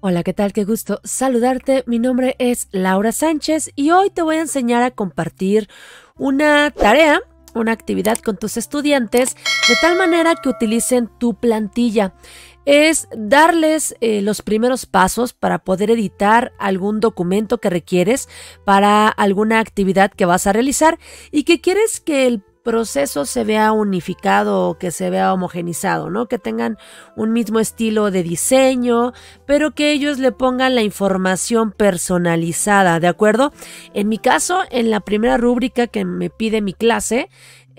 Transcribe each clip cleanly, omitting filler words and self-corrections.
Hola, ¿qué tal? Qué gusto saludarte. Mi nombre es Laura Sánchez y hoy te voy a enseñar a compartir una tarea, una actividad con tus estudiantes de tal manera que utilicen tu plantilla. Es darles los primeros pasos para poder editar algún documento que requieres para alguna actividad que vas a realizar y que quieres que el proceso se vea unificado o que se vea homogenizado, ¿no? Que tengan un mismo estilo de diseño, pero que ellos le pongan la información personalizada, ¿de acuerdo? En mi caso, en la primera rúbrica que me pide mi clase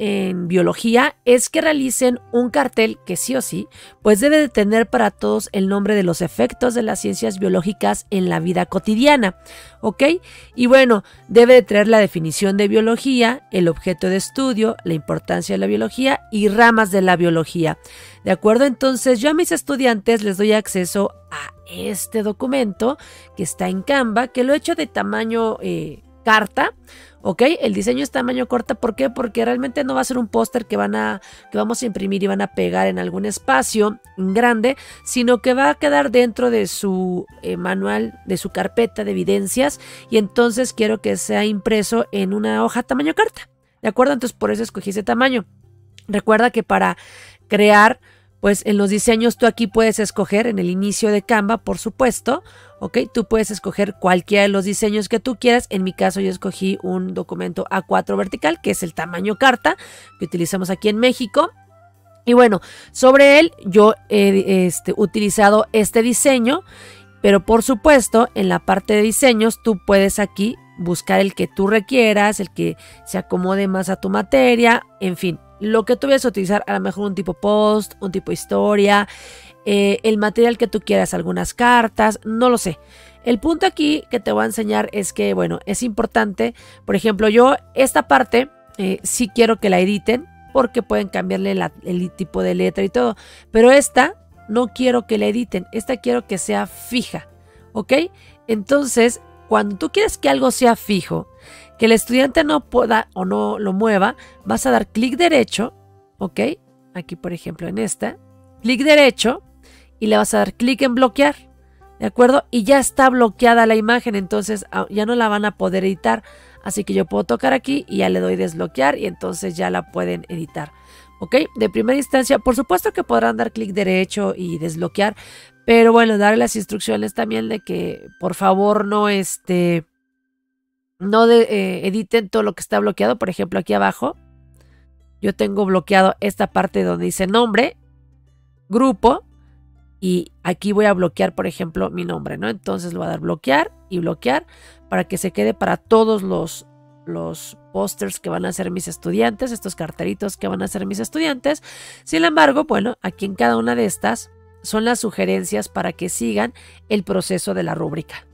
en biología es que realicen un cartel que sí o sí, pues debe de tener para todos el nombre de los efectos de las ciencias biológicas en la vida cotidiana, ¿ok? Y bueno, debe de traer la definición de biología, el objeto de estudio, la importancia de la biología y ramas de la biología, ¿de acuerdo? Entonces yo a mis estudiantes les doy acceso a este documento que está en Canva, que lo he hecho de tamaño carta. ¿Ok? El diseño es tamaño corta, ¿por qué? Porque realmente no va a ser un póster que vamos a imprimir y van a pegar en algún espacio grande, sino que va a quedar dentro de su manual, de su carpeta de evidencias, y entonces quiero que sea impreso en una hoja tamaño carta, ¿de acuerdo? Entonces por eso escogí ese tamaño. Recuerda que para crear, pues en los diseños tú aquí puedes escoger en el inicio de Canva, por supuesto, ¿ok? Tú puedes escoger cualquiera de los diseños que tú quieras. En mi caso yo escogí un documento A4 vertical, que es el tamaño carta que utilizamos aquí en México. Y bueno, sobre él yo he utilizado este diseño, pero por supuesto en la parte de diseños tú puedes aquí buscar el que tú requieras, el que se acomode más a tu materia, en fin. Lo que tú vayas a utilizar, a lo mejor un tipo post, un tipo historia, el material que tú quieras, algunas cartas, no lo sé. El punto aquí que te voy a enseñar es que, bueno, es importante, por ejemplo, yo esta parte sí quiero que la editen porque pueden cambiarle el tipo de letra y todo, pero esta no quiero que la editen, esta quiero que sea fija, ¿ok? Entonces, cuando tú quieres que algo sea fijo, que el estudiante no pueda o no lo mueva, vas a dar clic derecho, ¿ok? Aquí, por ejemplo, en esta, clic derecho y le vas a dar clic en bloquear, ¿de acuerdo? Y ya está bloqueada la imagen, entonces ya no la van a poder editar. Así que yo puedo tocar aquí y ya le doy desbloquear y entonces ya la pueden editar, ¿ok? De primera instancia, por supuesto que podrán dar clic derecho y desbloquear, pero bueno, darle las instrucciones también de que por favor no editen todo lo que está bloqueado. Por ejemplo, aquí abajo yo tengo bloqueado esta parte donde dice nombre, grupo, y aquí voy a bloquear, por ejemplo, mi nombre, ¿no? Entonces lo voy a dar bloquear y bloquear para que se quede para todos los pósters que van a hacer mis estudiantes, estos cartelitos que van a hacer mis estudiantes. Sin embargo, bueno, aquí en cada una de estas son las sugerencias para que sigan el proceso de la rúbrica.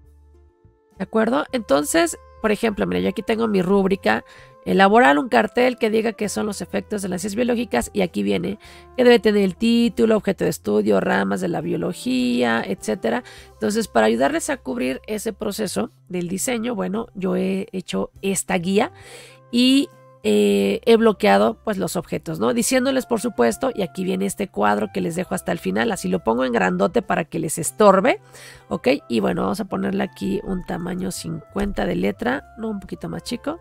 ¿De acuerdo? Entonces, por ejemplo, mira, yo aquí tengo mi rúbrica, elaborar un cartel que diga qué son los efectos de las ciencias biológicas, y aquí viene que debe tener el título, objeto de estudio, ramas de la biología, etcétera. Entonces, para ayudarles a cubrir ese proceso del diseño, bueno, yo he hecho esta guía y he bloqueado pues los objetos, ¿no? Diciéndoles, por supuesto, y aquí viene este cuadro que les dejo hasta el final, así lo pongo en grandote para que les estorbe, ¿ok? Y bueno, vamos a ponerle aquí un tamaño 50 de letra, no, un poquito más chico,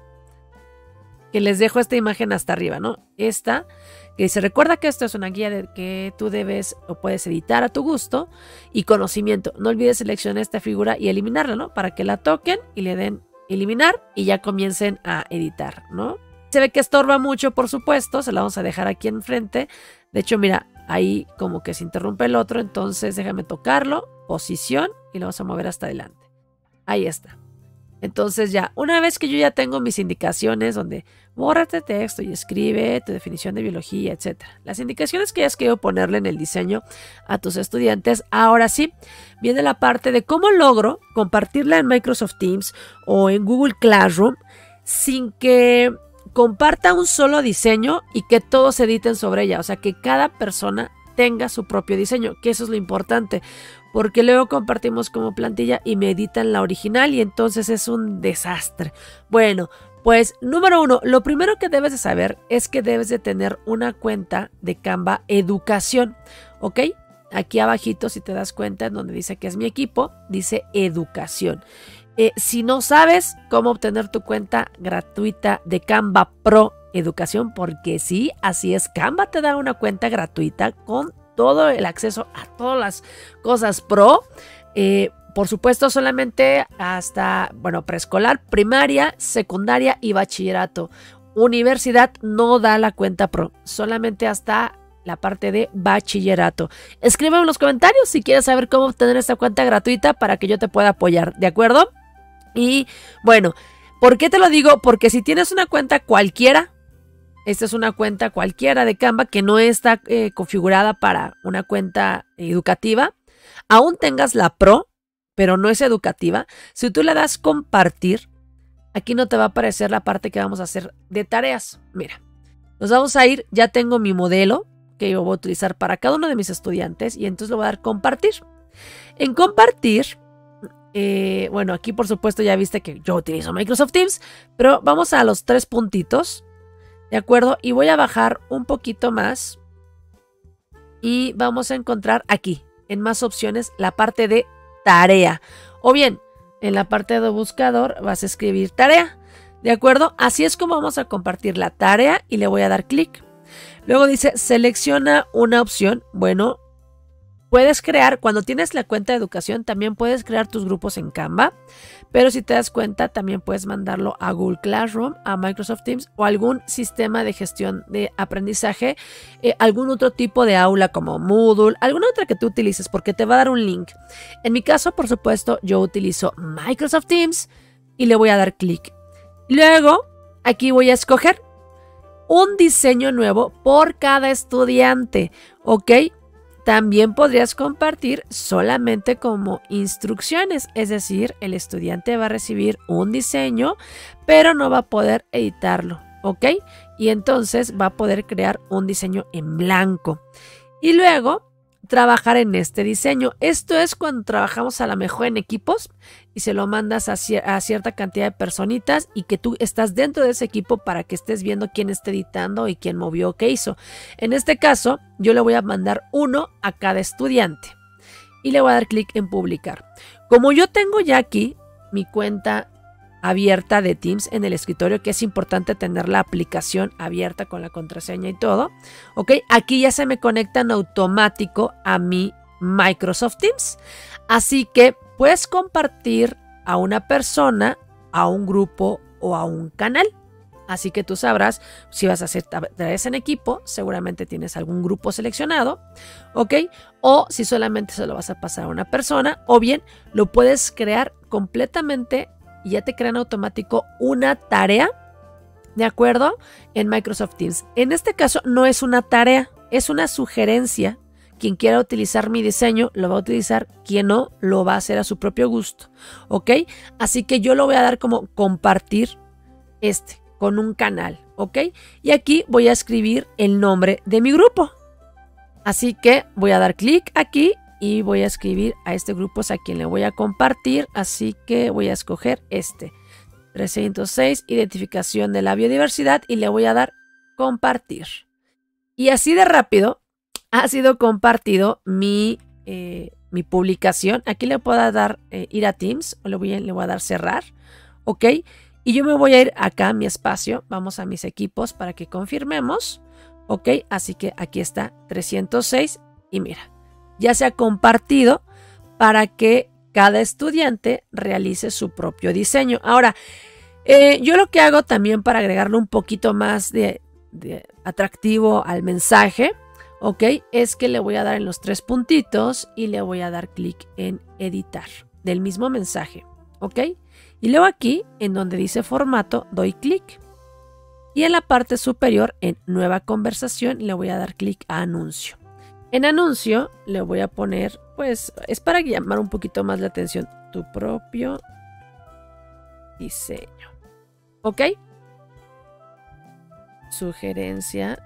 que les dejo esta imagen hasta arriba, ¿no? Esta, que dice, recuerda que esto es una guía de que tú debes o puedes editar a tu gusto y conocimiento. No olvides seleccionar esta figura y eliminarla, ¿no? Para que la toquen y le den eliminar y ya comiencen a editar, ¿no? Se ve que estorba mucho, por supuesto, se la vamos a dejar aquí enfrente. De hecho, mira, ahí como que se interrumpe el otro, entonces déjame tocarlo, posición, y lo vamos a mover hasta adelante. Ahí está. Entonces ya, una vez que yo ya tengo mis indicaciones donde bórrate texto y escribe tu definición de biología, etc. Las indicaciones que hayas querido ponerle en el diseño a tus estudiantes, ahora sí, viene la parte de cómo logro compartirla en Microsoft Teams o en Google Classroom sin que comparta un solo diseño y que todos editen sobre ella. O sea, que cada persona tenga su propio diseño, que eso es lo importante, porque luego compartimos como plantilla y me editan la original y entonces es un desastre. Bueno, pues número 1, lo primero que debes de saber es que debes de tener una cuenta de Canva Educación, ¿ok? aquí abajito, si te das cuenta, en donde dice que es mi equipo, dice educación. Si no sabes cómo obtener tu cuenta gratuita de Canva Pro Educación, porque sí, así es, Canva te da una cuenta gratuita con todo el acceso a todas las cosas pro. Por supuesto, solamente hasta, bueno, preescolar, primaria, secundaria y bachillerato. Universidad no da la cuenta pro, solamente hasta la parte de bachillerato. Escríbeme en los comentarios si quieres saber cómo obtener esta cuenta gratuita para que yo te pueda apoyar, ¿de acuerdo? Y bueno, ¿por qué te lo digo? Porque si tienes una cuenta cualquiera, esta es una cuenta cualquiera de Canva que no está configurada para una cuenta educativa, aún tengas la Pro, pero no es educativa, si tú le das compartir, aquí no te va a aparecer la parte que vamos a hacer de tareas. Mira, nos vamos a ir, ya tengo mi modelo que yo voy a utilizar para cada uno de mis estudiantes y entonces le voy a dar compartir. En compartir, bueno, aquí por supuesto ya viste que yo utilizo Microsoft Teams, pero vamos a los 3 puntitos, ¿de acuerdo? Y voy a bajar un poquito más y vamos a encontrar aquí, en más opciones, la parte de tarea. O bien, en la parte de buscador vas a escribir tarea, ¿de acuerdo? Así es como vamos a compartir la tarea y le voy a dar clic. Luego dice, selecciona una opción. Bueno, puedes crear, cuando tienes la cuenta de educación, también puedes crear tus grupos en Canva, pero si te das cuenta, también puedes mandarlo a Google Classroom, a Microsoft Teams o algún sistema de gestión de aprendizaje, algún otro tipo de aula como Moodle, alguna otra que tú utilices, porque te va a dar un link. En mi caso, por supuesto, yo utilizo Microsoft Teams y le voy a dar clic. Luego, aquí voy a escoger un diseño nuevo por cada estudiante, ¿ok? También podrías compartir solamente como instrucciones, es decir, el estudiante va a recibir un diseño, pero no va a poder editarlo, ¿ok? Y entonces va a poder crear un diseño en blanco. Y luego trabajar en este diseño. Esto es cuando trabajamos a lo mejor en equipos y se lo mandas a cierta cantidad de personitas y que tú estás dentro de ese equipo para que estés viendo quién está editando y quién movió, qué hizo. En este caso, yo le voy a mandar uno a cada estudiante y le voy a dar clic en publicar. Como yo tengo ya aquí mi cuenta abierta de Teams en el escritorio, que es importante tener la aplicación abierta con la contraseña y todo, ¿ok? Aquí ya se me conecta en automático a mi Microsoft Teams. Así que puedes compartir a una persona, a un grupo o a un canal. Así que tú sabrás si vas a hacer tareas en equipo, seguramente tienes algún grupo seleccionado, ¿ok? O si solamente se lo vas a pasar a una persona, o bien lo puedes crear completamente y ya te crean automático una tarea, ¿de acuerdo? En Microsoft Teams. En este caso no es una tarea, es una sugerencia. Quien quiera utilizar mi diseño lo va a utilizar, quien no lo va a hacer a su propio gusto, ¿ok? Así que yo lo voy a dar como compartir con un canal, ¿ok? Y aquí voy a escribir el nombre de mi grupo. Así que voy a dar clic aquí y voy a escribir a este grupo a quien le voy a compartir. Así que voy a escoger 306, identificación de la biodiversidad, y le voy a dar compartir. Y así de rápido ha sido compartido mi publicación. Aquí le puedo dar ir a Teams, o le voy a dar cerrar, ¿ok? Y yo me voy a ir acá a mi espacio, vamos a mis equipos para que confirmemos, ¿ok? Así que aquí está 306 y mira, ya se ha compartido para que cada estudiante realice su propio diseño. Ahora, yo lo que hago también para agregarle un poquito más de atractivo al mensaje, ¿ok? Es que le voy a dar en los 3 puntitos y le voy a dar clic en editar del mismo mensaje, ¿ok? Y luego aquí, en donde dice formato, doy clic. Y en la parte superior, en nueva conversación, le voy a dar clic a anuncio. En anuncio le voy a poner, pues, es para llamar un poquito más la atención, tu propio diseño, ¿ok? Sugerencia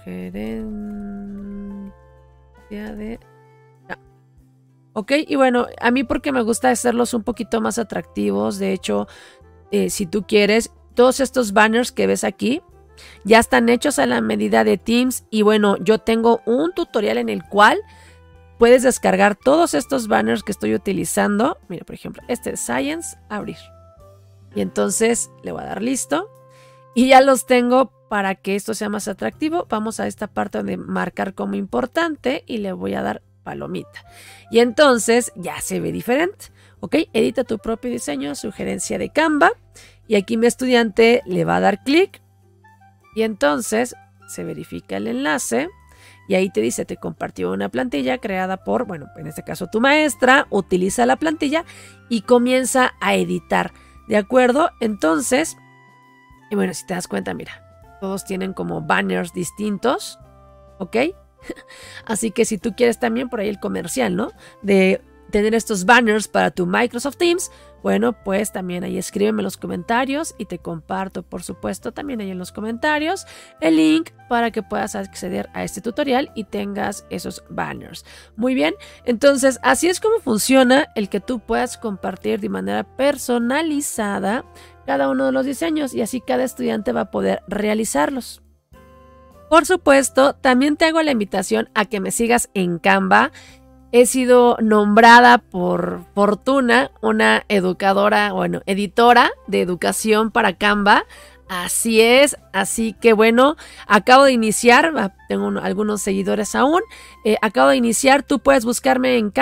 de... ¿Ok? Y bueno, a mí porque me gusta hacerlos un poquito más atractivos. De hecho, si tú quieres, todos estos banners que ves aquí ya están hechos a la medida de Teams. Y bueno, yo tengo un tutorial en el cual puedes descargar todos estos banners que estoy utilizando. Mira, por ejemplo, este de Science, abrir. Y entonces le voy a dar listo. Y ya los tengo para que esto sea más atractivo. Vamos a esta parte donde marcar como importante y le voy a dar palomita. Y entonces ya se ve diferente. ¿Ok? Edita tu propio diseño, sugerencia de Canva. Y aquí mi estudiante le va a dar clic. Y entonces se verifica el enlace. Y ahí te dice, te compartió una plantilla creada por, bueno, en este caso tu maestra. Utiliza la plantilla y comienza a editar. ¿De acuerdo? Entonces, y bueno, si te das cuenta, mira, todos tienen como banners distintos, ¿ok? Así que si tú quieres también por ahí el comercial, ¿no? De tener estos banners para tu Microsoft Teams, bueno, pues también ahí escríbeme en los comentarios y te comparto, por supuesto, también ahí en los comentarios el link para que puedas acceder a este tutorial y tengas esos banners. Muy bien, entonces así es como funciona el que tú puedas compartir de manera personalizada cada uno de los diseños y así cada estudiante va a poder realizarlos. Por supuesto, también te hago la invitación a que me sigas en Canva. He sido nombrada por Fortuna, una educadora, bueno, editora de educación para Canva. Así es, así que bueno, acabo de iniciar, tengo algunos seguidores aún, acabo de iniciar, tú puedes buscarme en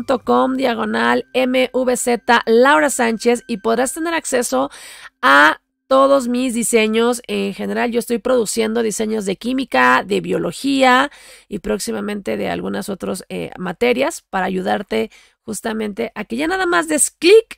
canva.com/MVZ Laura Sánchez y podrás tener acceso a todos mis diseños. En general yo estoy produciendo diseños de química, de biología y próximamente de algunas otras materias para ayudarte justamente a que ya nada más des clic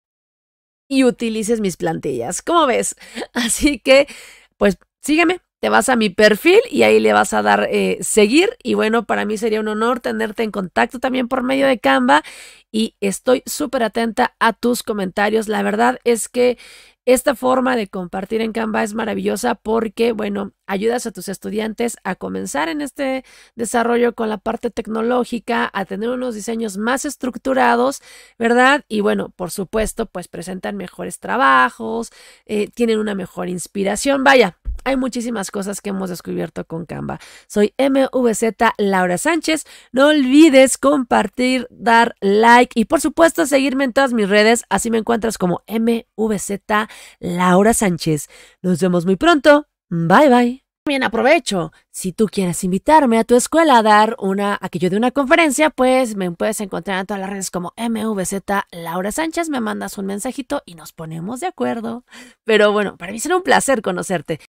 y utilices mis plantillas. ¿Cómo ves? Así que, pues, sígueme. Te vas a mi perfil y ahí le vas a dar seguir. Y bueno, para mí sería un honor tenerte en contacto también por medio de Canva. Y estoy súper atenta a tus comentarios. La verdad es que esta forma de compartir en Canva es maravillosa porque, bueno, ayudas a tus estudiantes a comenzar en este desarrollo con la parte tecnológica, a tener unos diseños más estructurados, ¿verdad? Y bueno, por supuesto, pues presentan mejores trabajos, tienen una mejor inspiración. Vaya, hay muchísimas cosas que hemos descubierto con Canva. Soy MVZ Laura Sánchez. No olvides compartir, dar like y por supuesto seguirme en todas mis redes. Así me encuentras como MVZ Laura Sánchez. Nos vemos muy pronto. Bye bye. Bien, aprovecho. Si tú quieres invitarme a tu escuela a dar a que yo dé una conferencia, pues me puedes encontrar en todas las redes como MVZ Laura Sánchez. Me mandas un mensajito y nos ponemos de acuerdo. Pero bueno, para mí será un placer conocerte.